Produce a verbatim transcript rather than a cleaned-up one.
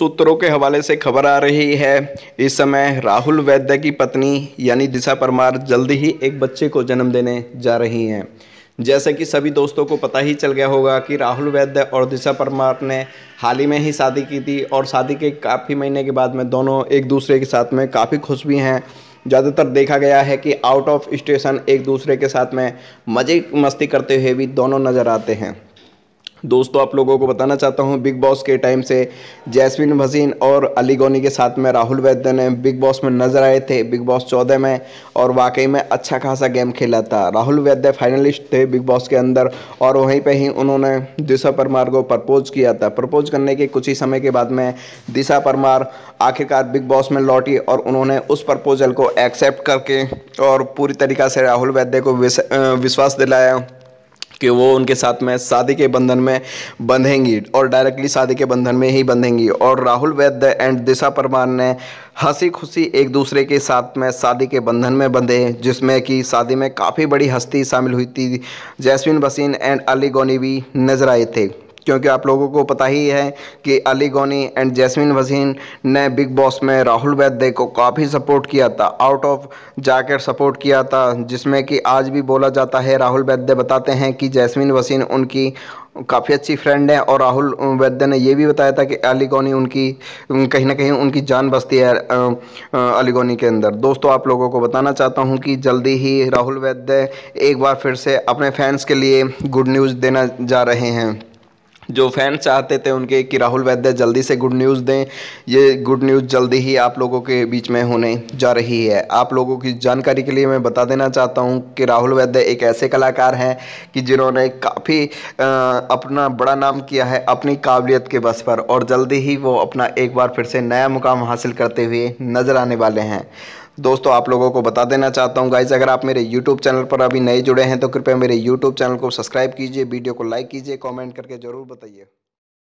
सूत्रों के हवाले से खबर आ रही है, इस समय राहुल वैद्य की पत्नी यानी दिशा परमार जल्दी ही एक बच्चे को जन्म देने जा रही हैं। जैसे कि सभी दोस्तों को पता ही चल गया होगा कि राहुल वैद्य और दिशा परमार ने हाल ही में ही शादी की थी और शादी के काफ़ी महीने के बाद में दोनों एक दूसरे के साथ में काफ़ी खुश भी हैं। ज़्यादातर देखा गया है कि आउट ऑफ स्टेशन एक दूसरे के साथ में मज़े मस्ती करते हुए भी दोनों नज़र आते हैं। दोस्तों, आप लोगों को बताना चाहता हूं, बिग बॉस के टाइम से जैस्मिन भसीन और अली गौनी के साथ में राहुल वैद्य ने बिग बॉस में नजर आए थे बिग बॉस चौदह में, और वाकई में अच्छा खासा गेम खेला था। राहुल वैद्य फाइनलिस्ट थे बिग बॉस के अंदर और वहीं पे ही उन्होंने दिशा परमार को प्रपोज किया था। प्रपोज करने के कुछ ही समय के बाद में दिशा परमार आखिरकार बिग बॉस में लौटी और उन्होंने उस प्रपोजल को एक्सेप्ट करके और पूरी तरीक़ा से राहुल वैद्य को विश्वास दिलाया कि वो उनके साथ में शादी के बंधन में बंधेंगी और डायरेक्टली शादी के बंधन में ही बंधेंगी। और राहुल वैद्य एंड दिशा परमार ने हंसी खुशी एक दूसरे के साथ में शादी के बंधन में बंधे, जिसमें कि शादी में काफ़ी बड़ी हस्ती शामिल हुई थी। जैस्मिन भसीन एंड अली गौनी भी नजर आए थे, क्योंकि आप लोगों को पता ही है कि अली गौनी एंड जैस्मिन भसीन ने बिग बॉस में राहुल वैद्य को काफ़ी सपोर्ट किया था, आउट ऑफ जाकर सपोर्ट किया था, जिसमें कि आज भी बोला जाता है। राहुल वैद्य बताते हैं कि जैस्मिन भसीन उनकी काफ़ी अच्छी फ्रेंड है और राहुल वैद्य ने ये भी बताया था कि अली गौनी उनकी कहीं ना कहीं उनकी जान बसती है अली गौनी के अंदर। दोस्तों, आप लोगों को बताना चाहता हूँ कि जल्दी ही राहुल वैद्य एक बार फिर से अपने फैंस के लिए गुड न्यूज़ देना जा रहे हैं। जो फैन चाहते थे उनके कि राहुल वैद्य जल्दी से गुड न्यूज़ दें, ये गुड न्यूज़ जल्दी ही आप लोगों के बीच में होने जा रही है। आप लोगों की जानकारी के लिए मैं बता देना चाहता हूं कि राहुल वैद्य एक ऐसे कलाकार हैं कि जिन्होंने काफ़ी अपना बड़ा नाम किया है अपनी काबिलियत के बस पर, और जल्दी ही वो अपना एक बार फिर से नया मुकाम हासिल करते हुए नज़र आने वाले हैं। दोस्तों, आप लोगों को बता देना चाहता हूं गाइस, अगर आप मेरे यूट्यूब चैनल पर अभी नए जुड़े हैं तो कृपया मेरे यूट्यूब चैनल को सब्सक्राइब कीजिए, वीडियो को लाइक कीजिए, कमेंट करके ज़रूर बताइए।